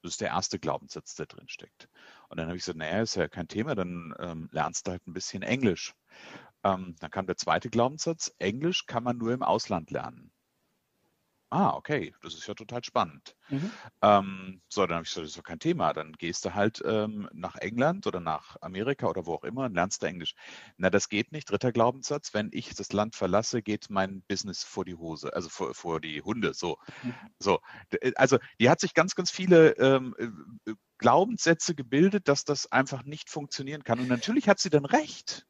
Das ist der erste Glaubenssatz, der drin steckt. Und dann habe ich gesagt, naja, ist ja kein Thema, dann lernst du halt ein bisschen Englisch. Dann kam der zweite Glaubenssatz, Englisch kann man nur im Ausland lernen. Ah, okay, das ist ja total spannend. Mhm. So, dann habe ich gesagt, das ist doch kein Thema. Dann gehst du halt nach England oder nach Amerika oder wo auch immer und lernst du Englisch. Na, das geht nicht. Dritter Glaubenssatz, wenn ich das Land verlasse, geht mein Business vor die Hose, also vor die Hunde. So, so. Also die hat sich ganz, ganz viele Glaubenssätze gebildet, dass das einfach nicht funktionieren kann. Und natürlich hat sie dann recht.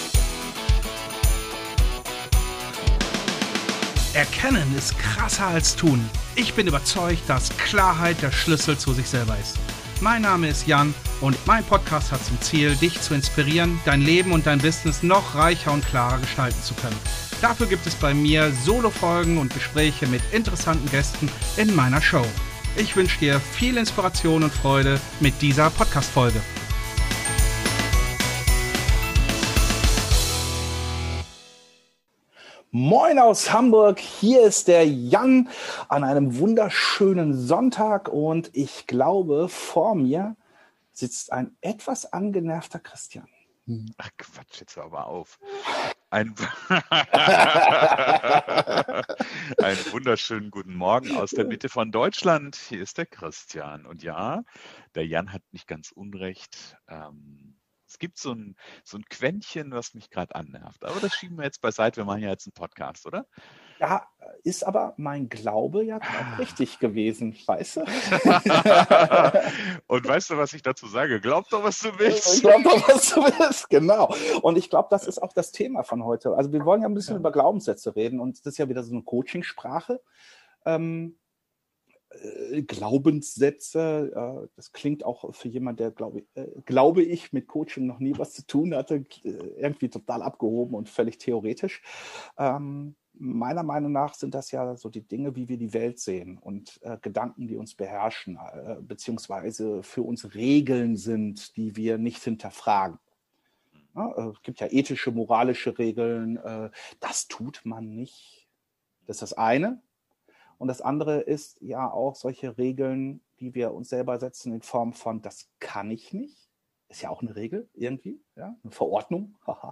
Erkennen ist krasser als tun. Ich bin überzeugt, dass Klarheit der Schlüssel zu sich selber ist. Mein Name ist Jan und mein Podcast hat zum Ziel, dich zu inspirieren, dein Leben und dein Business noch reicher und klarer gestalten zu können. Dafür gibt es bei mir Solo-Folgen und Gespräche mit interessanten Gästen in meiner Show. Ich wünsche dir viel Inspiration und Freude mit dieser Podcast-Folge. Moin aus Hamburg, hier ist der Jan an einem wunderschönen Sonntag und ich glaube, vor mir sitzt ein etwas angenervter Christian. Ach Quatsch, jetzt hör mal auf. Einen wunderschönen guten Morgen aus der Mitte von Deutschland. Hier ist der Christian. Und ja, der Jan hat nicht ganz unrecht. Es gibt so ein Quäntchen, was mich gerade annervt. Aber das schieben wir jetzt beiseite. Wir machen ja jetzt einen Podcast, oder? Ja, ist aber mein Glaube ja auch richtig gewesen, weißt du? Und weißt du, was ich dazu sage? Glaub doch, was du willst. Glaub doch, was du willst, genau. Und ich glaube, das ist auch das Thema von heute. Also wir wollen ja ein bisschen über Glaubenssätze reden und das ist ja wieder so eine Coachingsprache. Glaubenssätze, das klingt auch für jemanden, der, glaube ich, mit Coaching noch nie was zu tun hatte, irgendwie total abgehoben und völlig theoretisch. Meiner Meinung nach sind das ja so die Dinge, wie wir die Welt sehen und Gedanken, die uns beherrschen, beziehungsweise für uns Regeln sind, die wir nicht hinterfragen. Ja, es gibt ja ethische, moralische Regeln, das tut man nicht. Das ist das eine. Und das andere ist ja auch solche Regeln, die wir uns selber setzen in Form von, das kann ich nicht. Ist ja auch eine Regel irgendwie, ja, eine Verordnung. Haha.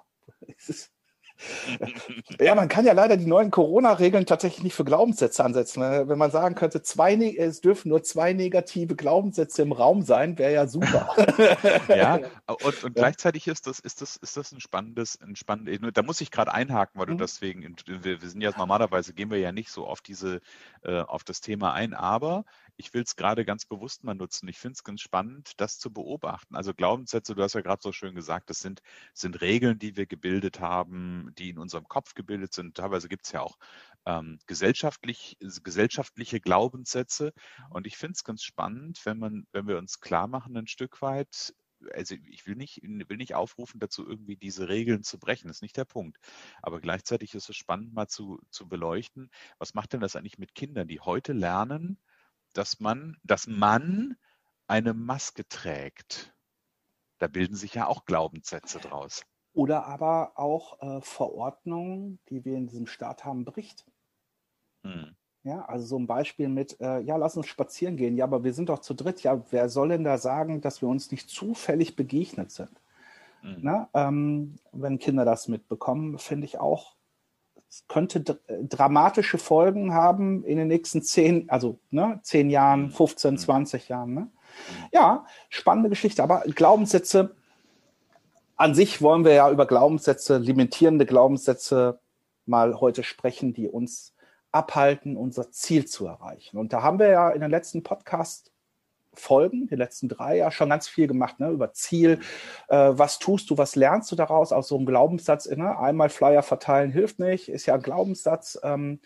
Ja, man kann ja leider die neuen Corona-Regeln tatsächlich nicht für Glaubenssätze ansetzen. Wenn man sagen könnte, es dürfen nur 2 negative Glaubenssätze im Raum sein, wäre ja super. Ja, und gleichzeitig ist das ein spannendes, da muss ich gerade einhaken, weil du deswegen, wir sind ja normalerweise, gehen wir ja nicht so auf auf das Thema ein, aber ich will es gerade ganz bewusst mal nutzen. Ich finde es ganz spannend, das zu beobachten. Also Glaubenssätze, du hast ja gerade so schön gesagt, das sind Regeln, die wir gebildet haben, die in unserem Kopf gebildet sind. Teilweise gibt es ja auch gesellschaftliche Glaubenssätze. Und ich finde es ganz spannend, wenn wir uns klar machen ein Stück weit, also ich will nicht aufrufen dazu, irgendwie diese Regeln zu brechen, das ist nicht der Punkt. Aber gleichzeitig ist es spannend, mal zu beleuchten, was macht denn das eigentlich mit Kindern, die heute lernen, dass man eine Maske trägt. Da bilden sich ja auch Glaubenssätze draus. Oder aber auch Verordnungen, die wir in diesem Staat haben, bricht. Ja, also so ein Beispiel mit, lass uns spazieren gehen. Ja, aber wir sind doch zu dritt. Ja, wer soll denn da sagen, dass wir uns nicht zufällig begegnet sind? Na, wenn Kinder das mitbekommen, finde ich auch, es könnte dramatische Folgen haben in den nächsten 10 Jahren, 15, 20 Jahren. Ne? Ja, spannende Geschichte. Aber Glaubenssätze, an sich wollen wir ja über Glaubenssätze, limitierende Glaubenssätze mal heute sprechen, die uns abhalten, unser Ziel zu erreichen. Und da haben wir ja in den letzten Podcast-Folgen, die letzten 3 ja schon ganz viel gemacht, ne, über Ziel. Was tust du, was lernst du daraus aus so einem Glaubenssatz? Ne? Einmal Flyer verteilen hilft nicht, ist ja ein Glaubenssatz.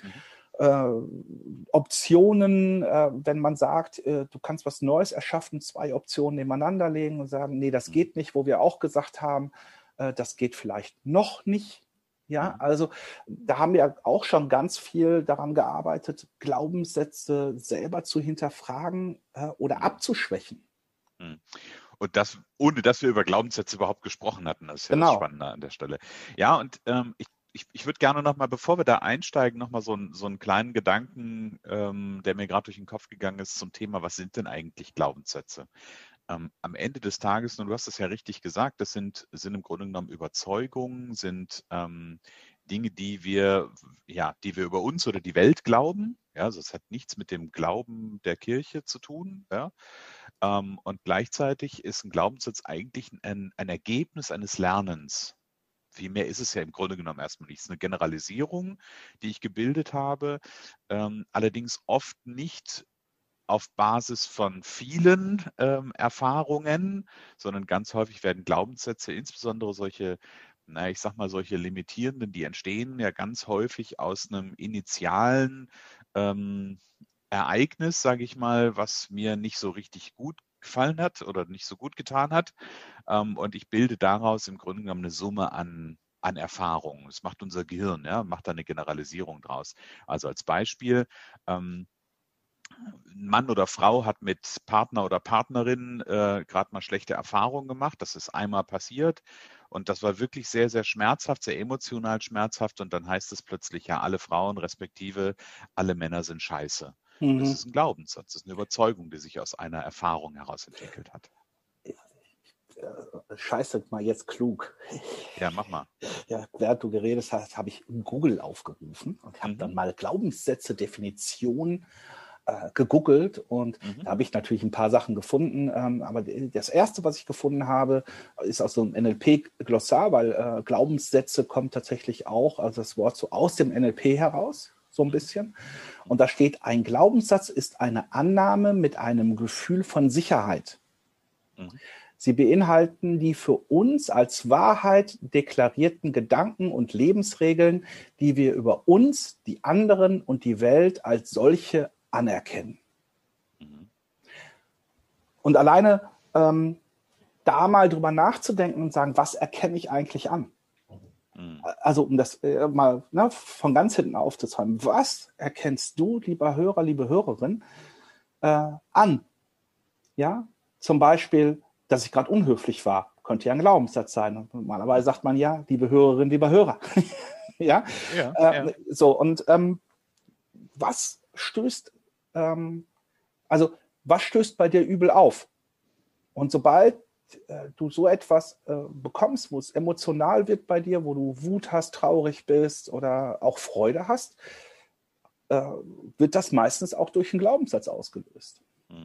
Optionen, wenn man sagt, du kannst was Neues erschaffen, 2 Optionen nebeneinander legen und sagen, nee, das geht nicht, wo wir auch gesagt haben, das geht vielleicht noch nicht. Ja, also da haben wir auch schon ganz viel daran gearbeitet, Glaubenssätze selber zu hinterfragen oder abzuschwächen. Und das, ohne dass wir über Glaubenssätze überhaupt gesprochen hatten, das ist ja das Spannende an der Stelle. Ja, und ich würde gerne nochmal, bevor wir da einsteigen, nochmal so einen kleinen Gedanken, der mir gerade durch den Kopf gegangen ist zum Thema, was sind denn eigentlich Glaubenssätze? Am Ende des Tages, und du hast es ja richtig gesagt, das sind im Grunde genommen Überzeugungen, sind Dinge, die wir über uns oder die Welt glauben. Ja, also es hat nichts mit dem Glauben der Kirche zu tun. Ja? Und gleichzeitig ist ein Glaubenssatz eigentlich ein Ergebnis eines Lernens. Viel mehr ist es ja im Grunde genommen erstmal nicht. Es ist eine Generalisierung, die ich gebildet habe, allerdings oft nicht auf Basis von vielen Erfahrungen, sondern ganz häufig werden Glaubenssätze, insbesondere solche limitierenden, die entstehen ja ganz häufig aus einem initialen Ereignis, sage ich mal, was mir nicht so richtig gut gefallen hat oder nicht so gut getan hat. Und ich bilde daraus im Grunde genommen eine Summe an Erfahrungen. Das macht unser Gehirn, ja, macht da eine Generalisierung draus. Also als Beispiel, Mann oder Frau hat mit Partner oder Partnerin gerade mal schlechte Erfahrungen gemacht. Das ist einmal passiert und das war wirklich sehr, sehr schmerzhaft, sehr emotional schmerzhaft. Und dann heißt es plötzlich, ja, alle Frauen respektive alle Männer sind scheiße. Das ist ein Glaubenssatz, das ist eine Überzeugung, die sich aus einer Erfahrung heraus entwickelt hat. Scheiße, mal jetzt klug. Ja, mach mal. Ja, während du geredet hast, habe ich Google aufgerufen und habe dann mal Glaubenssätze, Definitionen gegoogelt und da habe ich natürlich ein paar Sachen gefunden, aber das erste, was ich gefunden habe, ist aus so einem NLP-Glossar, weil Glaubenssätze kommen tatsächlich auch, also das Wort so aus dem NLP heraus, so ein bisschen. Und da steht, ein Glaubenssatz ist eine Annahme mit einem Gefühl von Sicherheit. Sie beinhalten die für uns als Wahrheit deklarierten Gedanken und Lebensregeln, die wir über uns, die anderen und die Welt als solche anerkennen. Und alleine da mal drüber nachzudenken und sagen, was erkenne ich eigentlich an? Also um das mal von ganz hinten aufzuzeigen, was erkennst du, lieber Hörer, liebe Hörerin, an? Ja, zum Beispiel, dass ich gerade unhöflich war, könnte ja ein Glaubenssatz sein. Und normalerweise sagt man ja, liebe Hörerin, lieber Hörer. ja? So, und was stößt bei dir übel auf? Und sobald du so etwas bekommst, wo es emotional wird bei dir, wo du Wut hast, traurig bist oder auch Freude hast, wird das meistens auch durch einen Glaubenssatz ausgelöst.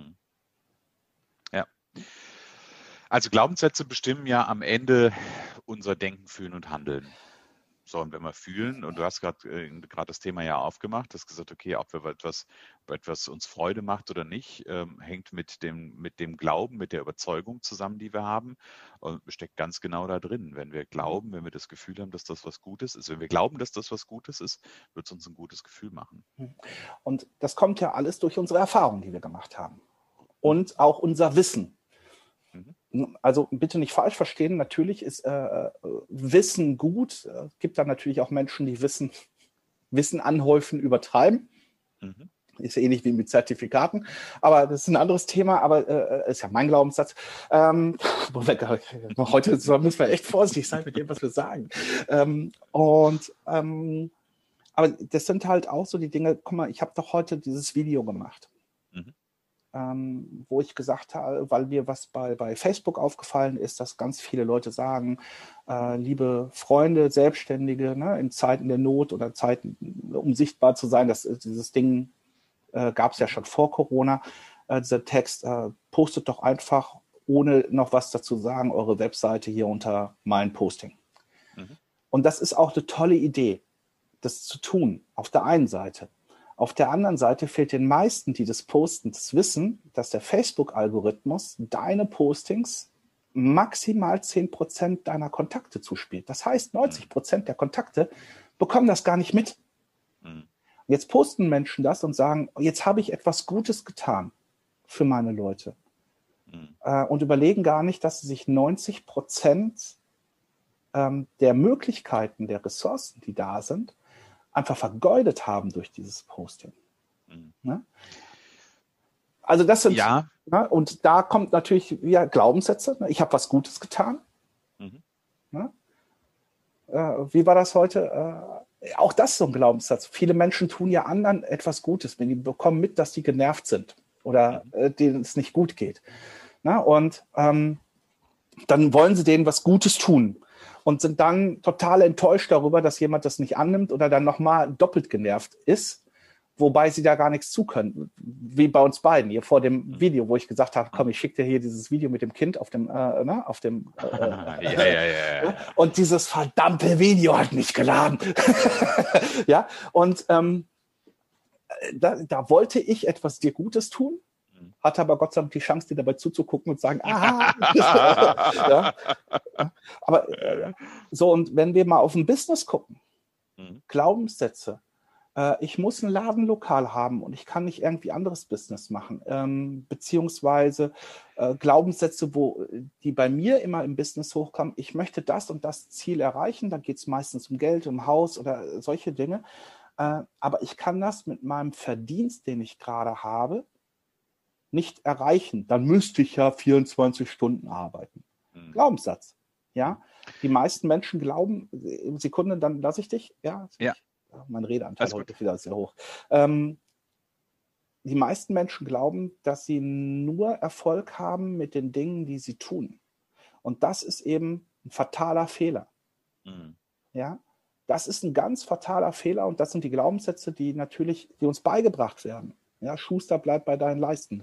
Ja. Also Glaubenssätze bestimmen ja am Ende unser Denken, Fühlen und Handeln. So, und wenn wir fühlen, und du hast gerade das Thema ja aufgemacht, hast gesagt, okay, ob etwas uns Freude macht oder nicht, hängt mit dem Glauben, mit der Überzeugung zusammen, die wir haben, und steckt ganz genau da drin. Wenn wir glauben, wenn wir das Gefühl haben, dass das was Gutes ist, wenn wir glauben, dass das was Gutes ist, wird es uns ein gutes Gefühl machen. Und das kommt ja alles durch unsere Erfahrungen, die wir gemacht haben. Und auch unser Wissen. Also bitte nicht falsch verstehen, natürlich ist Wissen gut. Es gibt dann natürlich auch Menschen, die Wissen anhäufen, übertreiben. Ist ja ähnlich wie mit Zertifikaten. Aber das ist ein anderes Thema, aber ist ja mein Glaubenssatz. Heute müssen wir echt vorsichtig sein mit dem, was wir sagen. Aber das sind halt auch so die Dinge, guck mal, ich habe doch heute dieses Video gemacht. Wo ich gesagt habe, weil mir was bei Facebook aufgefallen ist, dass ganz viele Leute sagen, liebe Freunde, Selbstständige, in Zeiten der Not oder Zeiten, um sichtbar zu sein, dieses Ding gab es ja schon vor Corona, dieser Text, postet doch einfach, ohne noch was dazu sagen, eure Webseite hier unter mein Posting. Und das ist auch eine tolle Idee, das zu tun, auf der einen Seite. Auf der anderen Seite fehlt den meisten, die das posten, das Wissen, dass der Facebook-Algorithmus deine Postings maximal 10% deiner Kontakte zuspielt. Das heißt, 90% der Kontakte bekommen das gar nicht mit. Jetzt posten Menschen das und sagen, jetzt habe ich etwas Gutes getan für meine Leute. Und überlegen gar nicht, dass sie sich 90% der Möglichkeiten, der Ressourcen, die da sind, einfach vergeudet haben durch dieses Posting. Ne? Also das sind, und da kommt natürlich Glaubenssätze. Ne? Ich habe was Gutes getan. Ne? wie war das heute? Auch das ist so ein Glaubenssatz. Viele Menschen tun ja anderen etwas Gutes, wenn die bekommen mit, dass die genervt sind oder denen es nicht gut geht. Na, und dann wollen sie denen was Gutes tun und sind dann total enttäuscht darüber, dass jemand das nicht annimmt oder dann nochmal doppelt genervt ist, wobei sie da gar nichts zu können. Wie bei uns beiden hier vor dem Video, wo ich gesagt habe, komm, ich schicke dir hier dieses Video mit dem Kind auf dem und dieses verdammte Video hat nicht geladen. Ja, und da wollte ich etwas dir Gutes tun, hatte aber Gott sei Dank die Chance, dir dabei zuzugucken und sagen, aha. Ja. Aber so, und wenn wir mal auf ein Business gucken, Glaubenssätze, ich muss ein Ladenlokal haben und ich kann nicht irgendwie anderes Business machen, beziehungsweise Glaubenssätze, die bei mir immer im Business hochkommen, ich möchte das und das Ziel erreichen, da geht es meistens um Geld, um Haus oder solche Dinge, aber ich kann das mit meinem Verdienst, den ich gerade habe, nicht erreichen. Dann müsste ich ja 24 Stunden arbeiten. Glaubenssatz. Ja, die meisten Menschen glauben, Sekunde, dann lasse ich dich. Ja. Mein Redeanteil heute wieder sehr hoch. Die meisten Menschen glauben, dass sie nur Erfolg haben mit den Dingen, die sie tun. Und das ist eben ein fataler Fehler. Ja, das ist ein ganz fataler Fehler und das sind die Glaubenssätze, die uns beigebracht werden. Ja, Schuster, bleib bei deinen Leisten.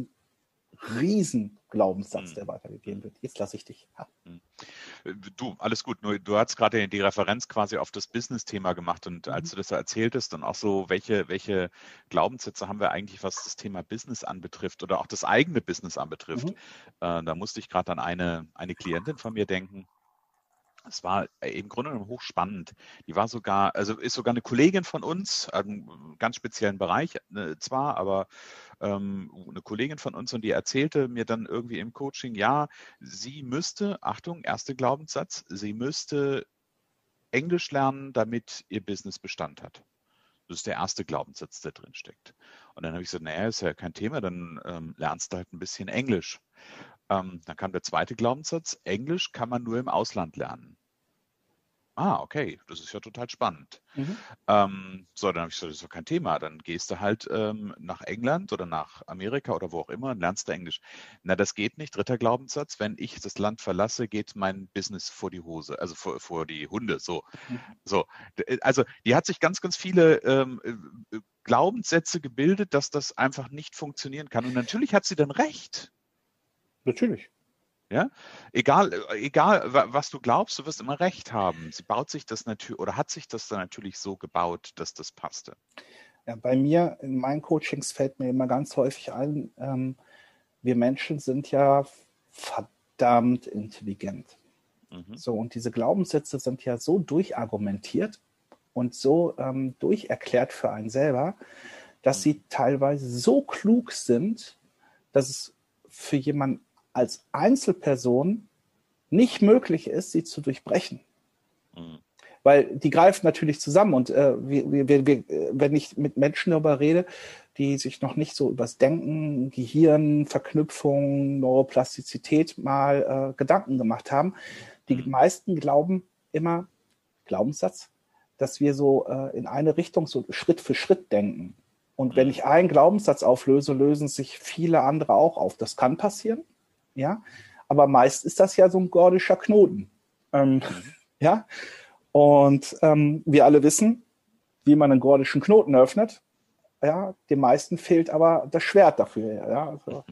Riesen Glaubenssatz, der weitergegeben wird. Jetzt lasse ich dich. Ja. Du, alles gut. Nur du hast gerade die Referenz quasi auf das Business-Thema gemacht und als du das erzähltest und auch so, welche Glaubenssätze haben wir eigentlich, was das Thema Business anbetrifft oder auch das eigene Business anbetrifft, da musste ich gerade an eine Klientin von mir denken. Es war im Grunde genommen hochspannend. Die war ist sogar eine Kollegin von uns, einen ganz speziellen Bereich zwar, aber eine Kollegin von uns und die erzählte mir dann irgendwie im Coaching, ja, sie müsste, Achtung, erster Glaubenssatz, sie müsste Englisch lernen, damit ihr Business Bestand hat. Das ist der erste Glaubenssatz, der drin steckt. Und dann habe ich gesagt, naja, ist ja kein Thema, dann lernst du halt ein bisschen Englisch. Dann kam der zweite Glaubenssatz, Englisch kann man nur im Ausland lernen. Ah, okay, das ist ja total spannend. So, dann habe ich gesagt, das ist doch kein Thema. Dann gehst du halt nach England oder nach Amerika oder wo auch immer und lernst du Englisch. Na, das geht nicht. Dritter Glaubenssatz, wenn ich das Land verlasse, geht mein Business vor die Hose, also vor die Hunde. So. Also die hat sich ganz, ganz viele Glaubenssätze gebildet, dass das einfach nicht funktionieren kann. Und natürlich hat sie dann recht. Natürlich. Ja, egal, was du glaubst, du wirst immer recht haben. Sie baut sich das natürlich oder hat sich das dann natürlich so gebaut, dass das passte. Ja, bei mir in meinen Coachings fällt mir immer ganz häufig ein, wir Menschen sind ja verdammt intelligent. So, und diese Glaubenssätze sind ja so durchargumentiert und so durcherklärt für einen selber, dass sie teilweise so klug sind, dass es für jemanden als Einzelperson nicht möglich ist, sie zu durchbrechen. Weil die greifen natürlich zusammen und wenn ich mit Menschen darüber rede, die sich noch nicht so übers Denken, Gehirn, Verknüpfung, Neuroplastizität mal Gedanken gemacht haben, die meisten glauben immer, Glaubenssatz, dass wir so in eine Richtung so Schritt für Schritt denken. Und wenn ich einen Glaubenssatz auflöse, lösen sich viele andere auch auf. Das kann passieren. Ja, aber meist ist das ja so ein gordischer Knoten. Ja, und wir alle wissen, wie man einen gordischen Knoten öffnet. Ja, den meisten fehlt aber das Schwert dafür. Ja, also.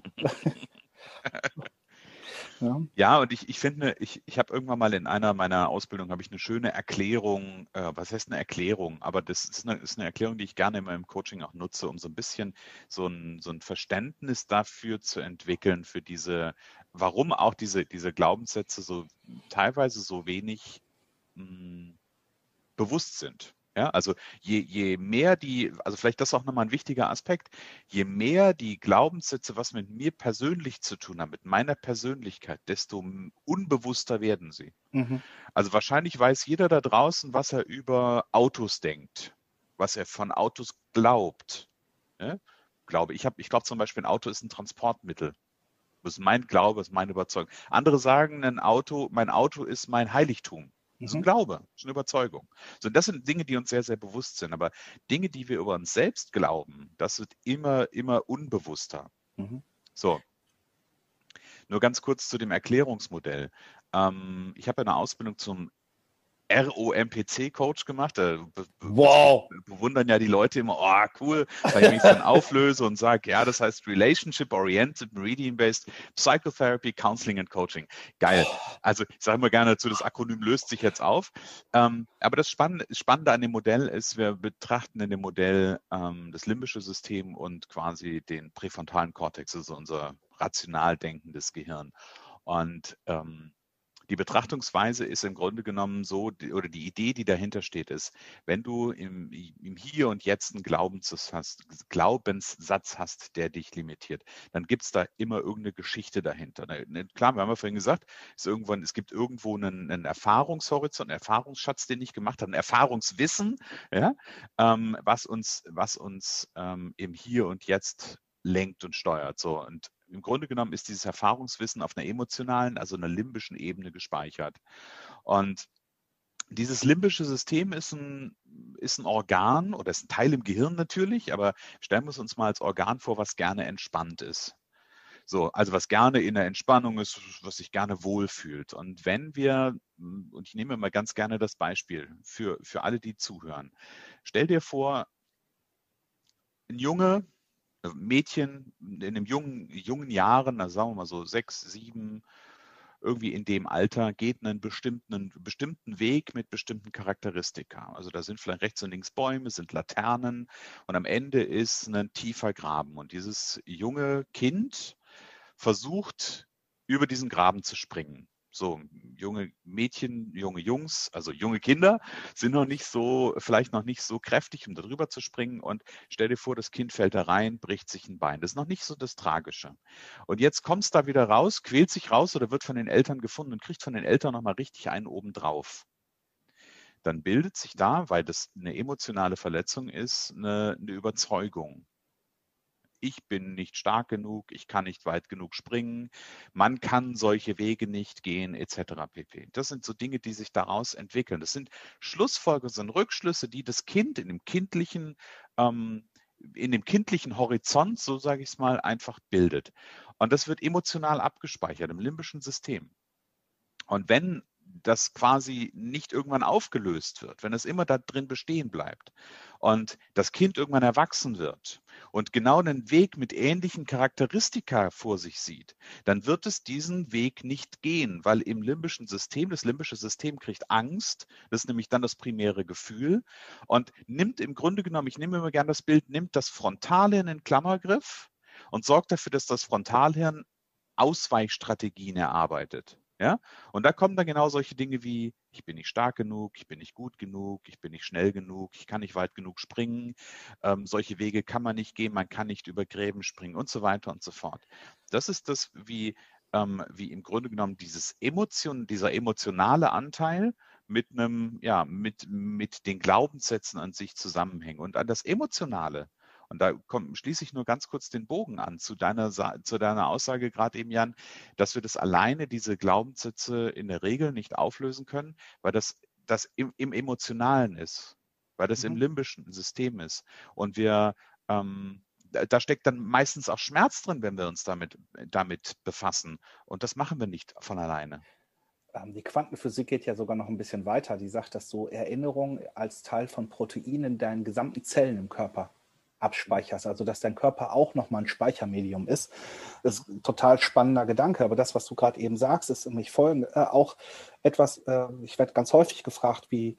Ja, und ich finde, ich habe irgendwann mal in einer meiner Ausbildungen habe ich eine schöne Erklärung, was heißt eine Erklärung? Aber das ist eine Erklärung, die ich gerne in meinem Coaching auch nutze, um so ein bisschen so ein Verständnis dafür zu entwickeln, für warum auch diese Glaubenssätze so teilweise so wenig bewusst sind. Ja, also je mehr also vielleicht das ist auch nochmal ein wichtiger Aspekt, je mehr die Glaubenssätze, was mit mir persönlich zu tun haben, mit meiner Persönlichkeit, desto unbewusster werden sie. Also wahrscheinlich weiß jeder da draußen, was er über Autos denkt, was er von Autos glaubt. Ja? Ich glaube zum Beispiel, ein Auto ist ein Transportmittel. Das ist mein Glaube, das ist meine Überzeugung. Andere sagen, mein Auto ist mein Heiligtum. Das ist ein Glaube, das ist eine Überzeugung. So, das sind Dinge, die uns sehr, sehr bewusst sind. Aber Dinge, die wir über uns selbst glauben, das wird immer unbewusster. So, nur ganz kurz zu dem Erklärungsmodell. Ich habe eine Ausbildung zum ROMPC-Coach gemacht. Wow! Bewundern ja die Leute immer, oh cool, wenn ich mich dann auflöse und sage, ja, das heißt Relationship-Oriented, Meridian-Based Psychotherapy, Counseling and Coaching. Geil. Also ich sage immer gerne dazu, das Akronym löst sich jetzt auf. Aber das Spannende an dem Modell ist, wir betrachten in dem Modell das limbische System und quasi den präfrontalen Kortex, also unser rational denkendes Gehirn. Und die Betrachtungsweise ist im Grunde genommen so, oder die Idee, die dahinter steht, ist, wenn du im Hier und Jetzt einen Glaubenssatz hast, der dich limitiert, dann gibt es da immer irgendeine Geschichte dahinter. Klar, wir haben ja vorhin gesagt, es gibt irgendwo einen Erfahrungshorizont, einen Erfahrungsschatz, den ich gemacht habe, ein Erfahrungswissen, ja, was uns im Hier und Jetzt lenkt und steuert. So, und im Grunde genommen ist dieses Erfahrungswissen auf einer emotionalen, also einer limbischen Ebene gespeichert. Und dieses limbische System ist ein Organ oder ist ein Teil im Gehirn natürlich, aber stellen wir es uns mal als Organ vor, was gerne entspannt ist. So, also was gerne in der Entspannung ist, was sich gerne wohlfühlt. Und wenn wir, und ich nehme mal ganz gerne das Beispiel für alle, die zuhören, stell dir vor, ein Mädchen in den jungen Jahren, also sagen wir mal so 6, 7, irgendwie in dem Alter, geht einen bestimmten Weg mit bestimmten Charakteristika. Also da sind vielleicht rechts und links Bäume, sind Laternen und am Ende ist ein tiefer Graben. Und dieses junge Kind versucht, über diesen Graben zu springen. So, junge Mädchen, junge Jungs, also junge Kinder sind vielleicht noch nicht so kräftig, um darüber zu springen. Und stell dir vor, das Kind fällt da rein, bricht sich ein Bein. Das ist noch nicht so das Tragische. Und jetzt kommt es da wieder raus, quält sich raus oder wird von den Eltern gefunden und kriegt von den Eltern nochmal richtig einen obendrauf. Dann bildet sich da, weil das eine emotionale Verletzung ist, eine Überzeugung. Ich bin nicht stark genug, ich kann nicht weit genug springen, man kann solche Wege nicht gehen, etc. pp. Das sind so Dinge, die sich daraus entwickeln. Das sind Schlussfolgerungen, sind Rückschlüsse, die das Kind in dem kindlichen Horizont, so sage ich es mal, einfach bildet. Und das wird emotional abgespeichert im limbischen System. Und wenn das quasi nicht irgendwann aufgelöst wird, wenn es immer da drin bestehen bleibt und das Kind irgendwann erwachsen wird und genau einen Weg mit ähnlichen Charakteristika vor sich sieht, dann wird es diesen Weg nicht gehen, weil im limbischen System, das limbische System kriegt Angst, das ist nämlich dann das primäre Gefühl und nimmt im Grunde genommen, ich nehme immer gerne das Bild, nimmt das Frontalhirn in Klammergriff und sorgt dafür, dass das Frontalhirn Ausweichstrategien erarbeitet. Ja? Und da kommen dann genau solche Dinge wie, ich bin nicht stark genug, ich bin nicht gut genug, ich bin nicht schnell genug, ich kann nicht weit genug springen, solche Wege kann man nicht gehen, man kann nicht über Gräben springen und so weiter und so fort. Das ist das, wie im Grunde genommen dieser emotionale Anteil mit mit den Glaubenssätzen an sich zusammenhängt. Und an das Emotionale, und da schließe ich nur ganz kurz den Bogen an zu deiner Aussage gerade eben, Jan, dass wir das alleine, diese Glaubenssätze in der Regel nicht auflösen können, weil das im Emotionalen ist, weil das im limbischen System ist. Und da steckt dann meistens auch Schmerz drin, wenn wir uns damit befassen. Und das machen wir nicht von alleine. Die Quantenphysik geht ja sogar noch ein bisschen weiter. Die sagt, dass so Erinnerungen als Teil von Proteinen in deinen gesamten Zellen im Körper abspeicherst, also dass dein Körper auch nochmal ein Speichermedium ist. Das ist ein total spannender Gedanke, aber das, was du gerade eben sagst, ist nämlich auch etwas, ich werde ganz häufig gefragt, weil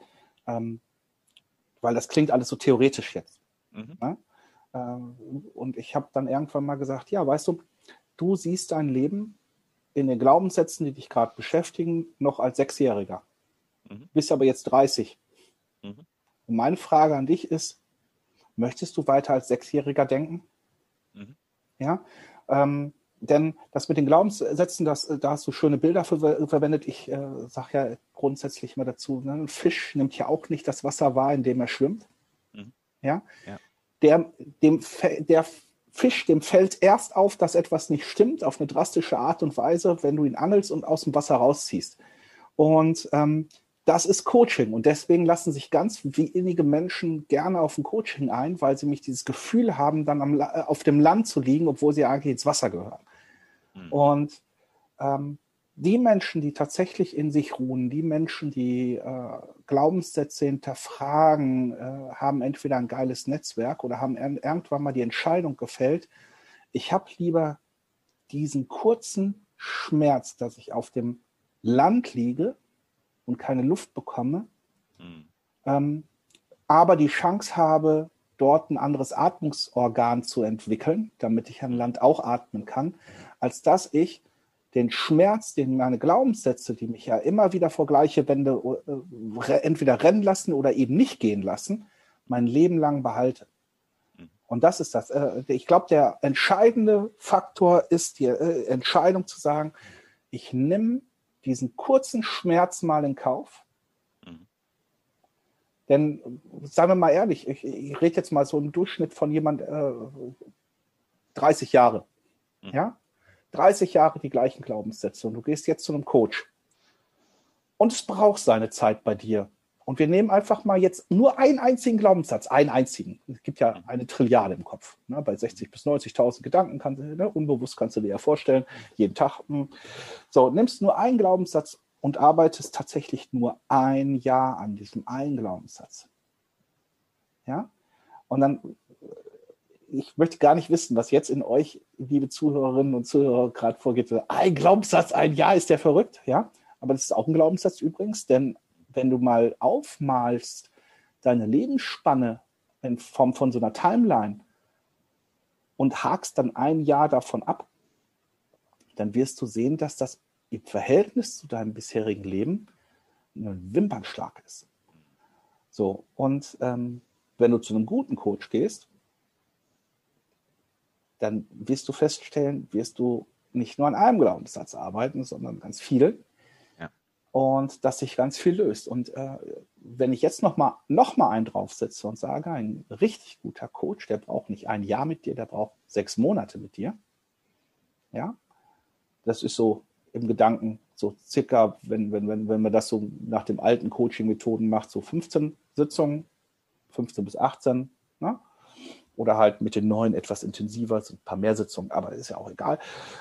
das klingt alles so theoretisch jetzt. Ne? Und ich habe dann irgendwann mal gesagt, ja, weißt du, du siehst dein Leben in den Glaubenssätzen, die dich gerade beschäftigen, noch als 6-Jähriger. Bist aber jetzt 30. Und meine Frage an dich ist, möchtest du weiter als 6-Jähriger denken? Ja, denn das mit den Glaubenssätzen, da hast du schöne Bilder verwendet. Ich sage ja grundsätzlich immer dazu, ne, ein Fisch nimmt ja auch nicht das Wasser wahr, in dem er schwimmt. Ja? Der Fisch, dem fällt erst auf, dass etwas nicht stimmt, auf eine drastische Art und Weise, wenn du ihn angelst und aus dem Wasser rausziehst. Und das ist Coaching. Und deswegen lassen sich ganz wenige Menschen gerne auf ein Coaching ein, weil sie nicht dieses Gefühl haben, dann auf dem Land zu liegen, obwohl sie eigentlich ins Wasser gehören. Und die Menschen, die tatsächlich in sich ruhen, die Menschen, die Glaubenssätze hinterfragen, haben entweder ein geiles Netzwerk oder haben irgendwann mal die Entscheidung gefällt, ich habe lieber diesen kurzen Schmerz, dass ich auf dem Land liege und keine Luft bekomme, aber die Chance habe, dort ein anderes Atmungsorgan zu entwickeln, damit ich an Land auch atmen kann, als dass ich den Schmerz, den meine Glaubenssätze, die mich ja immer wieder vor gleiche Wände entweder rennen lassen oder eben nicht gehen lassen, mein Leben lang behalte. Und das ist das. Ich glaube, der entscheidende Faktor ist die Entscheidung zu sagen, ich nehme diesen kurzen Schmerz mal in Kauf. Denn, sagen wir mal ehrlich, ich rede jetzt mal so im Durchschnitt von jemand 30 Jahre. Ja? 30 Jahre die gleichen Glaubenssätze und du gehst jetzt zu einem Coach. Und es braucht seine Zeit bei dir. Und wir nehmen einfach mal jetzt nur einen einzigen Glaubenssatz, einen einzigen. Es gibt ja eine Trilliarde im Kopf. Ne? Bei 60.000 bis 90.000 Gedanken, unbewusst kannst du dir ja vorstellen, jeden Tag. So, nimmst nur einen Glaubenssatz und arbeitest tatsächlich nur ein Jahr an diesem einen Glaubenssatz. Ja? Und dann, ich möchte gar nicht wissen, was jetzt in euch, liebe Zuhörerinnen und Zuhörer, gerade vorgeht. Ein Glaubenssatz, ein Jahr, ist der verrückt? Ja, aber das ist auch ein Glaubenssatz übrigens, denn wenn du mal aufmalst, deine Lebensspanne in Form von so einer Timeline und hakst dann ein Jahr davon ab, dann wirst du sehen, dass das im Verhältnis zu deinem bisherigen Leben ein Wimpernschlag ist. So, und wenn du zu einem guten Coach gehst, dann wirst du feststellen, wirst du nicht nur an einem Glaubenssatz arbeiten, sondern ganz viele. Ja. Und dass sich ganz viel löst. Und wenn ich jetzt noch mal einen draufsetze und sage, ein richtig guter Coach, der braucht nicht ein Jahr mit dir, der braucht 6 Monate mit dir. Ja, das ist so im Gedanken so circa, wenn man das so nach den alten Coaching-Methoden macht, so 15 Sitzungen, 15 bis 18, ne? Oder halt mit den neuen etwas intensiver, so ein paar mehr Sitzungen, aber ist ja auch egal.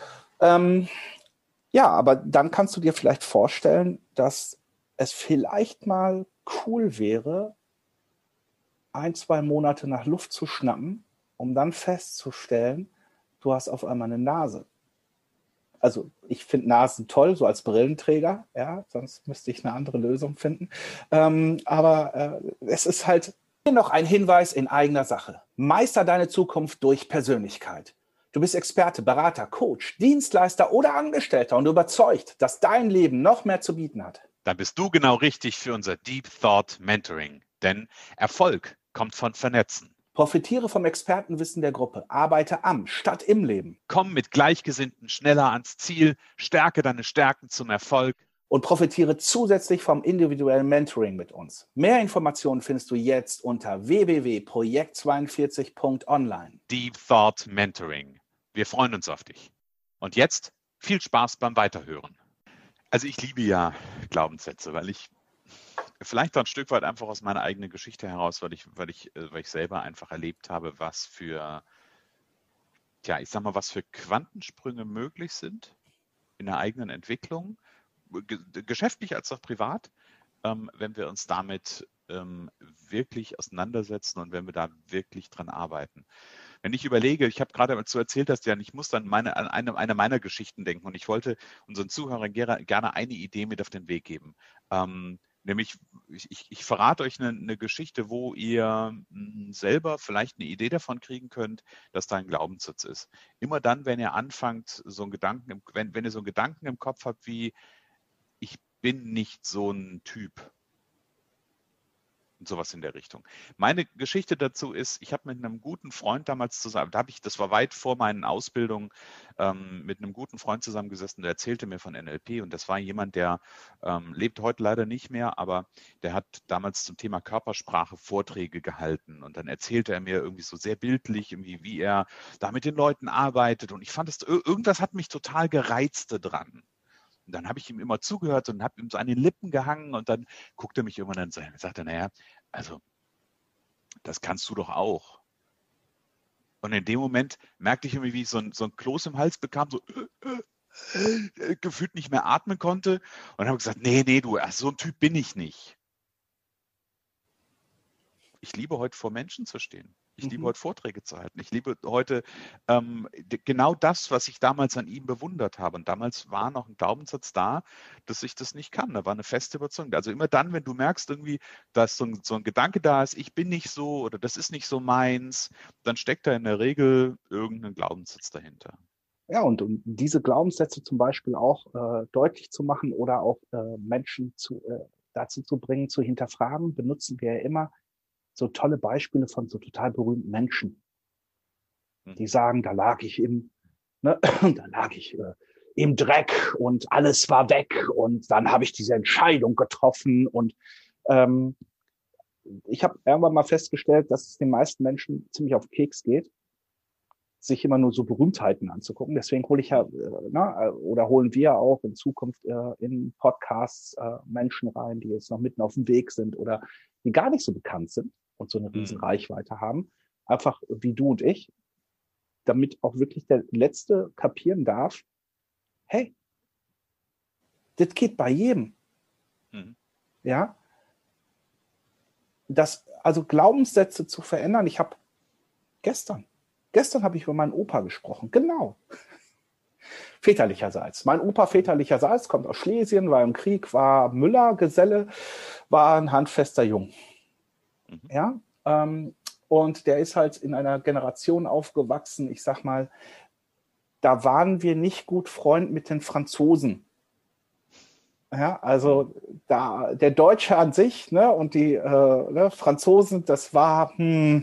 Ja, aber dann kannst du dir vielleicht vorstellen, dass es vielleicht mal cool wäre, 1-2 Monate nach Luft zu schnappen, um dann festzustellen, du hast auf einmal eine Nase. Also ich finde Nasen toll, so als Brillenträger, ja, sonst müsste ich eine andere Lösung finden. Aber es ist halt noch ein Hinweis in eigener Sache. Meister deine Zukunft durch Persönlichkeit. Du bist Experte, Berater, Coach, Dienstleister oder Angestellter und überzeugt, dass dein Leben noch mehr zu bieten hat. Dann bist du genau richtig für unser Deep Thought Mentoring. Denn Erfolg kommt von Vernetzen. Profitiere vom Expertenwissen der Gruppe. Arbeite am statt im Leben. Komm mit Gleichgesinnten schneller ans Ziel. Stärke deine Stärken zum Erfolg. Und profitiere zusätzlich vom individuellen Mentoring mit uns. Mehr Informationen findest du jetzt unter www.projekt42.online. Deep Thought Mentoring. Wir freuen uns auf dich. Und jetzt viel Spaß beim Weiterhören. Also ich liebe ja Glaubenssätze, weil ich vielleicht auch ein Stück weit einfach aus meiner eigenen Geschichte heraus, weil ich selber einfach erlebt habe, was für Quantensprünge möglich sind in der eigenen Entwicklung, geschäftlich als auch privat, wenn wir uns damit wirklich auseinandersetzen und wenn wir da wirklich dran arbeiten. Wenn ich überlege, ich habe gerade dazu erzählt, dass ich muss dann an eine meiner Geschichten denken und ich wollte unseren Zuhörern gerne eine Idee mit auf den Weg geben. Nämlich, ich verrate euch eine Geschichte, wo ihr selber vielleicht eine Idee davon kriegen könnt, dass da ein Glaubenssatz ist. Immer dann, wenn ihr anfangt, wenn ihr so einen Gedanken im Kopf habt wie, ich bin nicht so ein Typ. Und sowas in der Richtung. Meine Geschichte dazu ist, ich habe mit einem guten Freund damals zusammen, das war weit vor meinen Ausbildungen, mit einem guten Freund zusammengesessen, der erzählte mir von NLP und das war jemand, der lebt heute leider nicht mehr, aber der hat damals zum Thema Körpersprache Vorträge gehalten und dann erzählte er mir irgendwie so sehr bildlich, irgendwie, wie er da mit den Leuten arbeitet und ich fand irgendwas hat mich total gereizt dran. Und dann habe ich ihm immer zugehört und habe ihm so an den Lippen gehangen und dann guckte er mich irgendwann an und sagte, naja, also das kannst du doch auch. Und in dem Moment merkte ich irgendwie, wie ich so ein Kloß im Hals bekam, so gefühlt nicht mehr atmen konnte und habe gesagt, nee, du, so ein Typ bin ich nicht. Ich liebe heute vor Menschen zu stehen. Ich liebe heute Vorträge zu halten. Ich liebe heute genau das, was ich damals an ihm bewundert habe. Und damals war noch ein Glaubenssatz da, dass ich das nicht kann. Da war eine feste Überzeugung. Also immer dann, wenn du merkst irgendwie, dass so ein Gedanke da ist, ich bin nicht so oder das ist nicht so meins, dann steckt da in der Regel irgendein Glaubenssatz dahinter. Ja, und um diese Glaubenssätze zum Beispiel auch deutlich zu machen oder auch Menschen dazu zu bringen, zu hinterfragen, benutzen wir ja immer so tolle Beispiele von so total berühmten Menschen, die sagen, da lag ich im Dreck und alles war weg und dann habe ich diese Entscheidung getroffen und ich habe irgendwann mal festgestellt, dass es den meisten Menschen ziemlich auf den Keks geht, sich immer nur so Berühmtheiten anzugucken. Deswegen holen wir auch in Zukunft in Podcasts Menschen rein, die jetzt noch mitten auf dem Weg sind oder die gar nicht so bekannt sind und so eine riesen Reichweite haben. Einfach wie du und ich, damit auch wirklich der Letzte kapieren darf, hey, das geht bei jedem. Ja? Also Glaubenssätze zu verändern. Ich habe gestern habe ich über meinen Opa gesprochen. Genau. Väterlicherseits. Mein Opa väterlicherseits kommt aus Schlesien, war im Krieg, war Müller-Geselle, war ein handfester Jung. Ja, und der ist halt in einer Generation aufgewachsen, ich sag mal, da waren wir nicht gut Freund mit den Franzosen. Ja, also der Deutsche an sich, ne, und die Franzosen, das war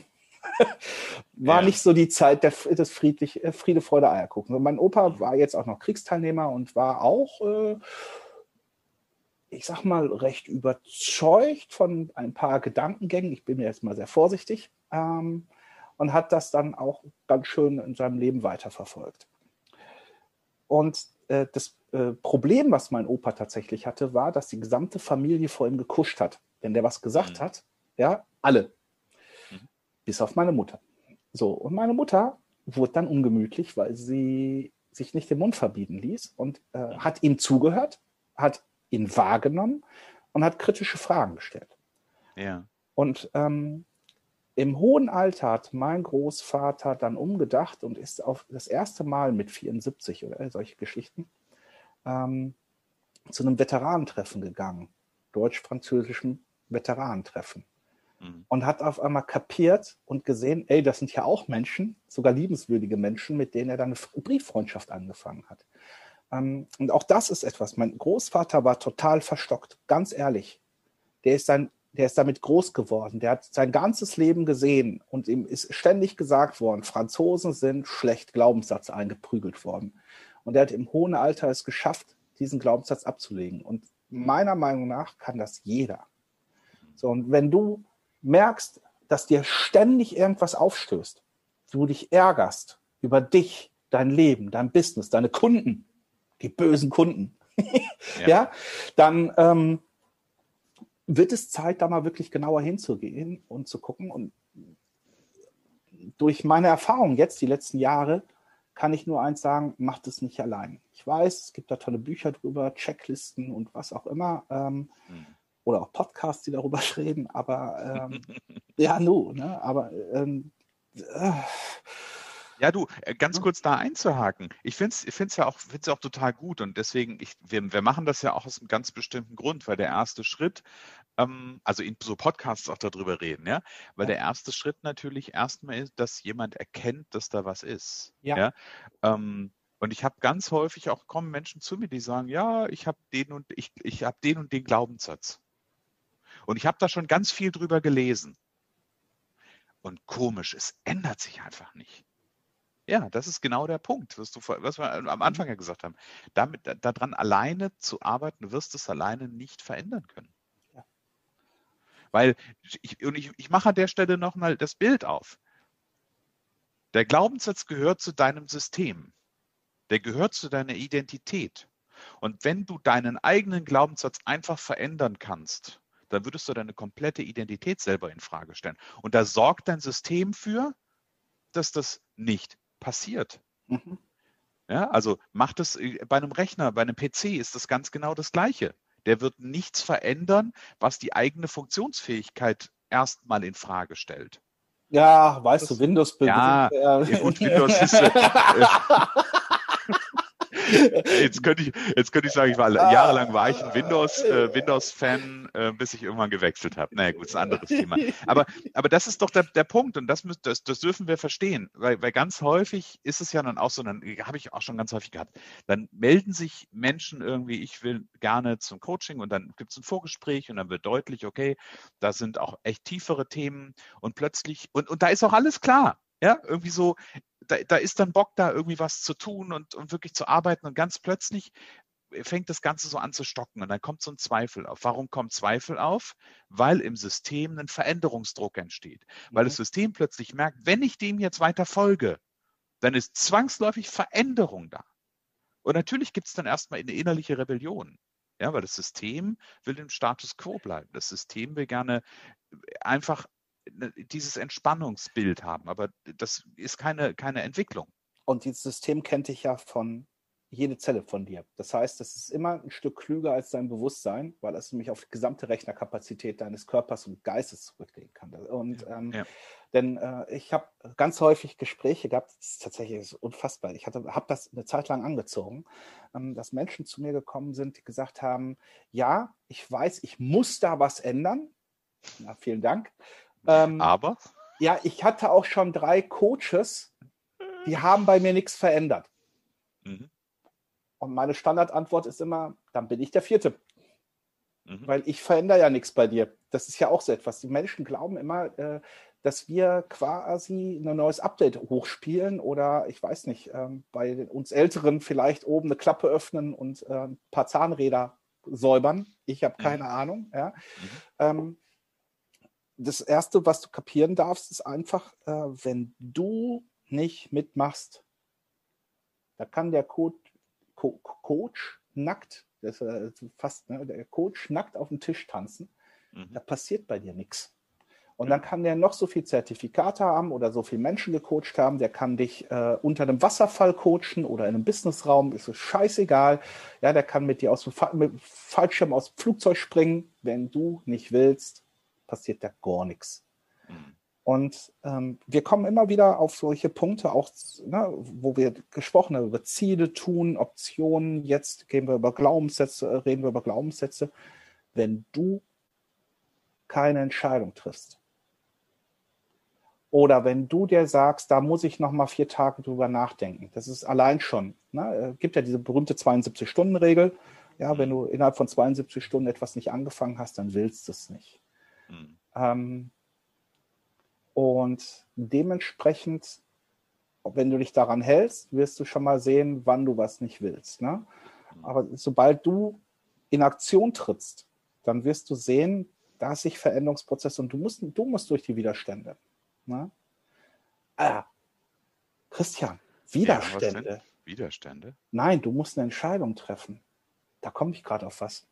nicht so die Zeit des Friede, Freude, Eierkuchen. Und mein Opa war jetzt auch noch Kriegsteilnehmer und war auch, ich sag mal, recht überzeugt von ein paar Gedankengängen. Ich bin mir jetzt mal sehr vorsichtig und hat das dann auch ganz schön in seinem Leben weiterverfolgt. Und das Problem, was mein Opa tatsächlich hatte, war, dass die gesamte Familie vor ihm gekuscht hat. Wenn der was gesagt hat, ja, alle. Bis auf meine Mutter. So, und meine Mutter wurde dann ungemütlich, weil sie sich nicht den Mund verbieten ließ und hat ihm zugehört, hat ihn wahrgenommen und hat kritische Fragen gestellt. Ja. Und im hohen Alter hat mein Großvater dann umgedacht und ist auf das erste Mal mit 74 oder solche Geschichten zu einem Veteranentreffen gegangen, deutsch-französischen Veteranentreffen. Und hat auf einmal kapiert und gesehen, ey, das sind ja auch Menschen, sogar liebenswürdige Menschen, mit denen er dann eine Brieffreundschaft angefangen hat. Und auch das ist etwas. Mein Großvater war total verstockt, ganz ehrlich. Der ist damit groß geworden. Der hat sein ganzes Leben gesehen und ihm ist ständig gesagt worden, Franzosen sind schlecht, Glaubenssatz eingeprügelt worden. Und er hat im hohen Alter es geschafft, diesen Glaubenssatz abzulegen. Und meiner Meinung nach kann das jeder. So, und wenn du merkst, dass dir ständig irgendwas aufstößt, du dich ärgerst über dich, dein Leben, dein Business, deine Kunden, die bösen Kunden, ja, dann wird es Zeit, da mal wirklich genauer hinzugehen und zu gucken. Und durch meine Erfahrung jetzt, die letzten Jahre, kann ich nur eins sagen, macht es nicht allein. Ich weiß, es gibt da tolle Bücher drüber, Checklisten und was auch immer, oder auch Podcasts, die darüber reden, aber Ja, du, ganz kurz da einzuhaken. Ich finde es ja auch total gut und deswegen, wir machen das ja auch aus einem ganz bestimmten Grund, weil der erste Schritt, also in so Podcasts auch darüber reden, ja, weil der erste Schritt natürlich erstmal ist, dass jemand erkennt, dass da was ist. Ja. Und ich habe ganz häufig auch kommen Menschen zu mir, die sagen, ja, ich habe den und den Glaubenssatz. Und ich habe da schon ganz viel drüber gelesen. Und komisch, es ändert sich einfach nicht. Ja, das ist genau der Punkt, was wir am Anfang ja gesagt haben. Daran alleine zu arbeiten, du wirst es alleine nicht verändern können. Ja. Weil, ich mache an der Stelle nochmal das Bild auf. Der Glaubenssatz gehört zu deinem System. Der gehört zu deiner Identität. Und wenn du deinen eigenen Glaubenssatz einfach verändern kannst, dann würdest du deine komplette Identität selber in Frage stellen. Und da sorgt dein System für, dass das nicht passiert. Mhm. Ja, also macht es bei einem Rechner, bei einem PC ist das ganz genau das Gleiche. Der wird nichts verändern, was die eigene Funktionsfähigkeit erstmal in Frage stellt. Ja, weißt du, Windows. Ja, gut, Windows ist. Jetzt könnte ich sagen, jahrelang war ich ein Windows-Fan, bis ich irgendwann gewechselt habe. Naja, gut, ist ein anderes Thema. Aber das ist doch der Punkt und das dürfen wir verstehen, weil ganz häufig ist es ja dann auch so, dann habe ich auch schon ganz häufig gehabt, dann melden sich Menschen irgendwie, ich will gerne zum Coaching und dann gibt es ein Vorgespräch und dann wird deutlich, okay, da sind auch echt tiefere Themen und plötzlich, und da ist auch alles klar. Ja, irgendwie so, da ist dann Bock da, irgendwie was zu tun und wirklich zu arbeiten und ganz plötzlich fängt das Ganze so an zu stocken und dann kommt so ein Zweifel auf. Warum kommt Zweifel auf? Weil im System ein Veränderungsdruck entsteht. Weil das System plötzlich merkt, wenn ich dem jetzt weiter folge, dann ist zwangsläufig Veränderung da. Und natürlich gibt es dann erstmal eine innerliche Rebellion. Ja, weil das System will im Status quo bleiben. Das System will gerne einfach dieses Entspannungsbild haben, aber das ist keine Entwicklung. Und dieses System kennt dich ja von jede Zelle von dir. Das heißt, es ist immer ein Stück klüger als dein Bewusstsein, weil es nämlich auf die gesamte Rechnerkapazität deines Körpers und Geistes zurücklegen kann. Und denn ich habe ganz häufig Gespräche gehabt, das ist tatsächlich unfassbar. Ich habe das eine Zeit lang angezogen, dass Menschen zu mir gekommen sind, die gesagt haben, ja, ich weiß, ich muss da was ändern. Na, vielen Dank. Aber? Ja, ich hatte auch schon 3 Coaches, die haben bei mir nichts verändert. Mhm. Und meine Standardantwort ist immer, dann bin ich der 4. Weil ich verändere ja nichts bei dir. Das ist ja auch so etwas. Die Menschen glauben immer, dass wir quasi ein neues Update hochspielen oder, ich weiß nicht, bei uns Älteren vielleicht oben eine Klappe öffnen und ein paar Zahnräder säubern. Ich habe keine Ahnung. Ja. Das Erste, was du kapieren darfst, ist einfach, wenn du nicht mitmachst, da kann der Coach nackt, das ist fast, ne, der Coach nackt auf dem Tisch tanzen, da passiert bei dir nichts. Und dann kann der noch so viel Zertifikate haben oder so viele Menschen gecoacht haben, der kann dich unter einem Wasserfall coachen oder in einem Businessraum, ist es scheißegal. Ja, der kann mit dir mit Fallschirm aus dem Flugzeug springen. Wenn du nicht willst, passiert da gar nichts. Und wir kommen immer wieder auf solche Punkte, auch wo wir gesprochen haben über Ziele, Tun, Optionen. Jetzt reden wir über Glaubenssätze. Wenn du keine Entscheidung triffst oder wenn du dir sagst, da muss ich noch mal 4 Tage drüber nachdenken, das ist allein schon. Ne? Gibt ja diese berühmte 72-Stunden-Regel. Ja, wenn du innerhalb von 72 Stunden etwas nicht angefangen hast, dann willst du es nicht. Und dementsprechend, wenn du dich daran hältst, wirst du schon mal sehen, wann du was nicht willst. Ne? Aber sobald du in Aktion trittst, dann wirst du sehen, da ist sich Veränderungsprozess und du musst durch die Widerstände. Ne? Christian, Widerstände. Ja, Widerstände? Nein, du musst eine Entscheidung treffen. Da komme ich gerade auf was.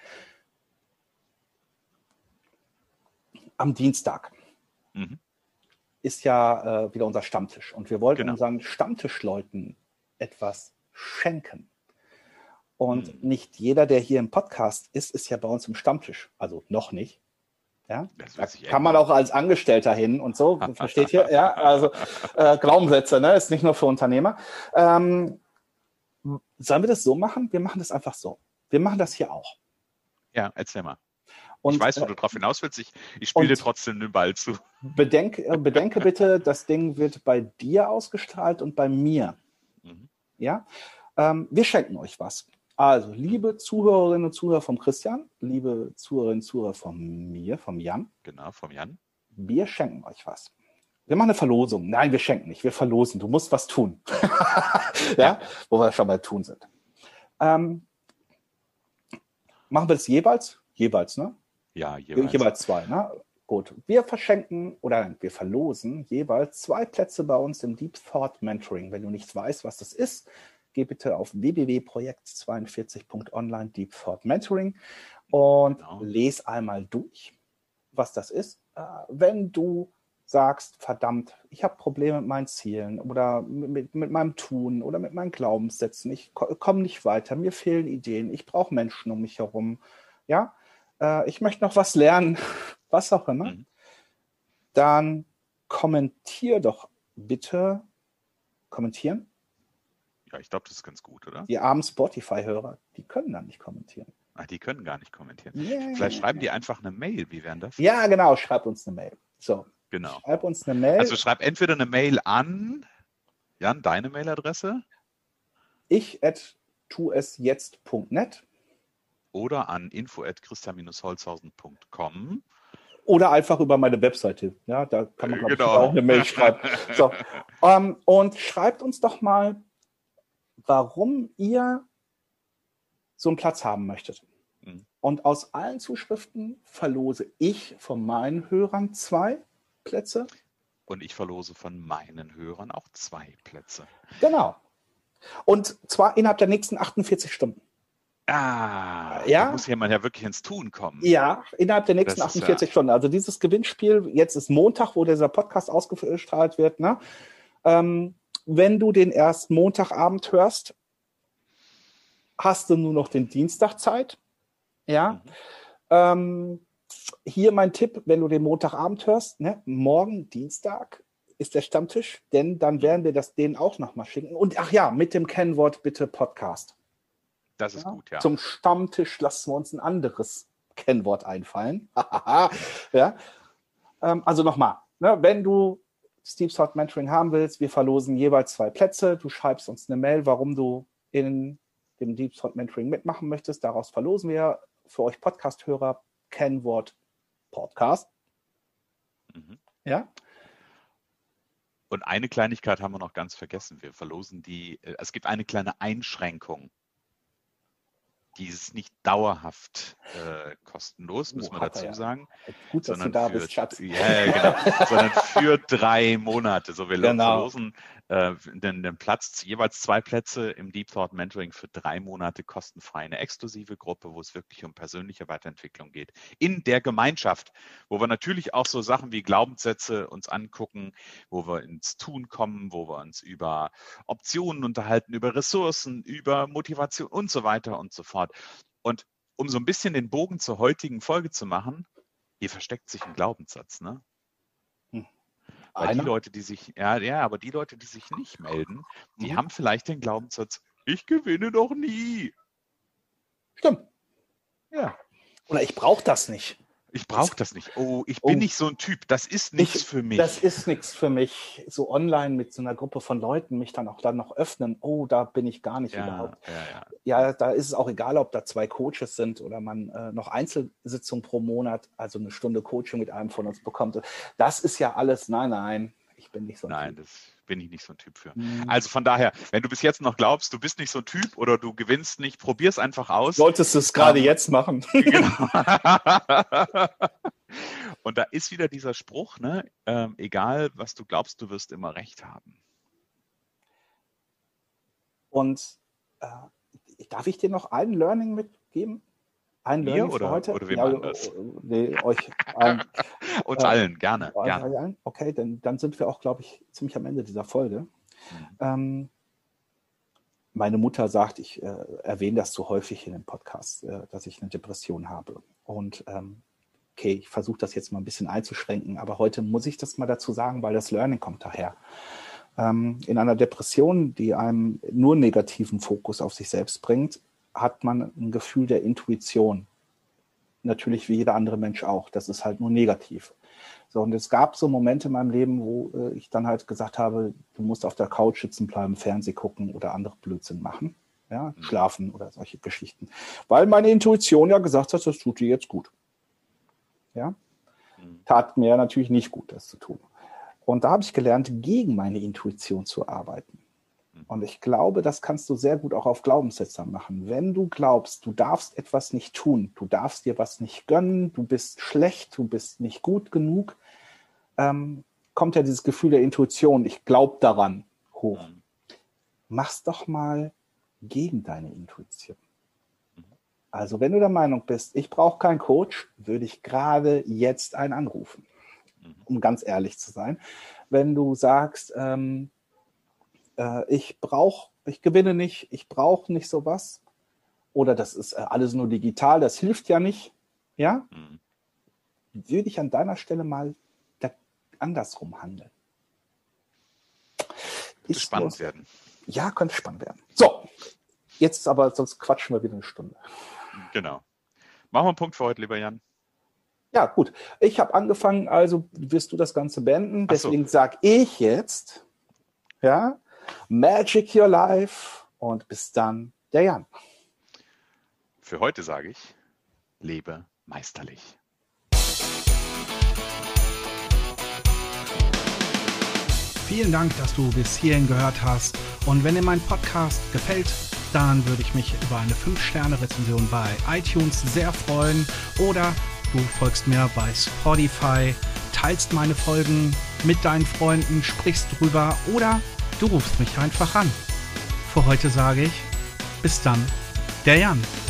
Am Dienstag ist ja wieder unser Stammtisch. Und wir wollten unseren Stammtischleuten etwas schenken. Und nicht jeder, der hier im Podcast ist ja bei uns im Stammtisch. Also noch nicht. Ja? Da kann man auch als Angestellter hin und so. Versteht ihr? Ja, also Glaubenssätze, ne? Ist nicht nur für Unternehmer. Sollen wir das so machen? Wir machen das einfach so. Wir machen das hier auch. Ja, erzähl mal. Und, ich weiß, wo du drauf hinaus willst. Ich spiele dir trotzdem den Ball zu. Bedenke bitte, das Ding wird bei dir ausgestrahlt und bei mir. Ja? Wir schenken euch was. Also, liebe Zuhörerinnen und Zuhörer vom Christian, liebe Zuhörerinnen und Zuhörer von mir, vom Jan. Genau, vom Jan. Wir schenken euch was. Wir machen eine Verlosung. Nein, wir schenken nicht. Wir verlosen. Du musst was tun. Ja? Wo wir schon bei tun sind. Machen wir das jeweils? Jeweils, ne? Ja, jeweils. Jeweils 2, ne? Gut. Wir wir verlosen jeweils 2 Plätze bei uns im Deep Thought Mentoring. Wenn du nicht weißt, was das ist, geh bitte auf www.projekt42.online Deep Thought Mentoring und lese einmal durch, was das ist. Wenn du sagst, verdammt, ich habe Probleme mit meinen Zielen oder mit meinem Tun oder mit meinen Glaubenssätzen, ich komme nicht weiter, mir fehlen Ideen, ich brauche Menschen um mich herum, ja, ich möchte noch was lernen, was auch immer, dann kommentier doch bitte, kommentieren. Ja, ich glaube, das ist ganz gut, oder? Die armen Spotify-Hörer, die können dann nicht kommentieren. Ach, die können gar nicht kommentieren. Yeah. Vielleicht schreiben die einfach eine Mail, wie wären das? Ja, genau, schreib uns eine Mail. So. Genau. Schreib uns eine Mail. Also schreib entweder eine Mail an, Jan, deine Mailadresse. ich@tuesjetzt.net oder an info@christian-holzhausen.com. Oder einfach über meine Webseite. Ja, da kann man, glaube ich, auch eine Mail schreiben. So. Und schreibt uns doch mal, warum ihr so einen Platz haben möchtet. Und aus allen Zuschriften verlose ich von meinen Hörern 2 Plätze. Und ich verlose von meinen Hörern auch 2 Plätze. Genau. Und zwar innerhalb der nächsten 48 Stunden. Ja. Da muss jemand ja wirklich ins Tun kommen. Ja, innerhalb der nächsten 48 Stunden. Also dieses Gewinnspiel, jetzt ist Montag, wo dieser Podcast ausgestrahlt wird. Ne? Wenn du den erst Montagabend hörst, hast du nur noch den Dienstag Zeit. Ja. Hier mein Tipp, wenn du den Montagabend hörst, ne? Morgen, Dienstag, ist der Stammtisch, denn dann werden wir das denen auch nochmal schicken. Und ach ja, mit dem Kennwort bitte Podcast. Das ist gut, ja. Zum Stammtisch lassen wir uns ein anderes Kennwort einfallen. Ja. Also nochmal, ne, wenn du Deep Thought Mentoring haben willst, wir verlosen jeweils 2 Plätze. Du schreibst uns eine Mail, warum du in dem Deep Thought Mentoring mitmachen möchtest. Daraus verlosen wir für euch Podcast-Hörer Kennwort Podcast. Ja. Und eine Kleinigkeit haben wir noch ganz vergessen. Wir verlosen es gibt eine kleine Einschränkung. Die ist nicht dauerhaft kostenlos, müssen wir dazu sagen. Gut, dass du da bist, Schatz. Ja, genau. Sondern für 3 Monate. So, wir verlosen den Platz, jeweils 2 Plätze im Deep Thought Mentoring für 3 Monate kostenfrei. Eine exklusive Gruppe, wo es wirklich um persönliche Weiterentwicklung geht. In der Gemeinschaft, wo wir natürlich auch so Sachen wie Glaubenssätze uns angucken, wo wir ins Tun kommen, wo wir uns über Optionen unterhalten, über Ressourcen, über Motivation und so weiter und so fort. Und um so ein bisschen den Bogen zur heutigen Folge zu machen, hier versteckt sich ein Glaubenssatz, ne? Weil die Leute, die sich, aber die Leute, die sich nicht melden, die haben vielleicht den Glaubenssatz, ich gewinne doch nie. Stimmt. Ja. Oder ich brauche das nicht. Ich brauche das nicht. Oh, ich bin nicht so ein Typ. Das ist nichts für mich. Das ist nichts für mich. So online mit so einer Gruppe von Leuten mich dann noch öffnen. Oh, da bin ich gar nicht überhaupt. Ja, da ist es auch egal, ob da 2 Coaches sind oder man noch Einzelsitzungen pro Monat, also eine Stunde Coaching mit einem von uns bekommt. Das ist ja alles, nein, ich bin nicht so ein Typ. Nein, das bin ich nicht so ein Typ für. Also von daher, wenn du bis jetzt noch glaubst, du bist nicht so ein Typ oder du gewinnst nicht, probier es einfach aus. Solltest du es gerade jetzt machen. Genau. Und da ist wieder dieser Spruch, ne? Egal, was du glaubst, du wirst immer recht haben. Und darf ich dir noch ein Learning mitgeben? Ein Learning für heute? Oder wem anders? Nee, euch allen. Uns allen, gerne. Okay, dann sind wir auch, glaube ich, ziemlich am Ende dieser Folge. Meine Mutter sagt, ich erwähne das so häufig in dem Podcast, dass ich eine Depression habe. Und okay, ich versuche das jetzt mal ein bisschen einzuschränken, aber heute muss ich das mal dazu sagen, weil das Learning kommt daher. In einer Depression, die einem nur negativen Fokus auf sich selbst bringt, hat man ein Gefühl der Intuition. Natürlich wie jeder andere Mensch auch. Das ist halt nur negativ. So, und es gab so Momente in meinem Leben, wo ich dann halt gesagt habe, du musst auf der Couch sitzen bleiben, Fernsehen gucken oder andere Blödsinn machen. Ja, schlafen oder solche Geschichten. Weil meine Intuition ja gesagt hat, das tut dir jetzt gut. Ja, tat mir natürlich nicht gut, das zu tun. Und da habe ich gelernt, gegen meine Intuition zu arbeiten. Und ich glaube, das kannst du sehr gut auch auf Glaubenssätze machen. Wenn du glaubst, du darfst etwas nicht tun, du darfst dir was nicht gönnen, du bist schlecht, du bist nicht gut genug, kommt ja dieses Gefühl der Intuition, ich glaube daran, hoch. Mach's doch mal gegen deine Intuition. Also wenn du der Meinung bist, ich brauche keinen Coach, würde ich gerade jetzt einen anrufen, um ganz ehrlich zu sein. Wenn du sagst, ich gewinne nicht, ich brauche nicht sowas, oder das ist alles nur digital, das hilft ja nicht, ja, würde ich an deiner Stelle mal andersrum handeln. Könnte spannend werden. Ja, könnte spannend werden. So, jetzt aber, sonst quatschen wir wieder eine Stunde. Genau. Machen wir einen Punkt für heute, lieber Jan. Ja, gut. Ich habe angefangen, also wirst du das Ganze beenden. Deswegen sage ich jetzt, ja, Magic Your Life und bis dann, der Jan. Für heute sage ich, lebe meisterlich. Vielen Dank, dass du bis hierhin gehört hast. Und wenn dir mein Podcast gefällt, dann würde ich mich über eine 5-Sterne-Rezension bei iTunes sehr freuen. Oder du folgst mir bei Spotify, teilst meine Folgen mit deinen Freunden, sprichst drüber oder du rufst mich einfach an. Für heute sage ich, bis dann, der Jan.